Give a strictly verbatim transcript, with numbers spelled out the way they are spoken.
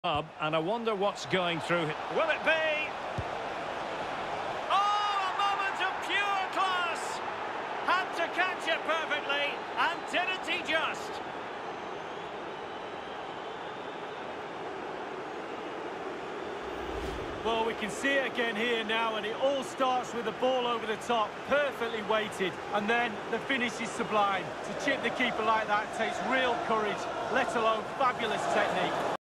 And I wonder what's going through it. Will it be? Oh, a moment of pure class! Had to catch it perfectly, and didn't he just? Well, we can see it again here now, and it all starts with the ball over the top, perfectly weighted, and then the finish is sublime. To chip the keeper like that takes real courage, let alone fabulous technique.